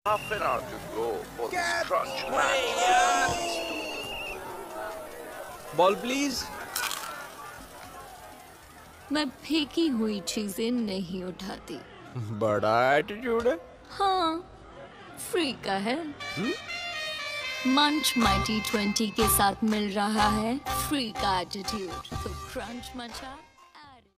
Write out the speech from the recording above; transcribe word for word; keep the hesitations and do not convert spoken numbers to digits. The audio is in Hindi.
Half an hour to go for this crunch match. Ball please. मैं फेंकी हुई चीजें नहीं उठाती। बड़ा एटीट्यूड है। हाँ, फ्री का है। मंच माई टी ट्वेंटी के साथ मिल रहा है फ्री का एटीट्यूड। तो क्रंच मचा।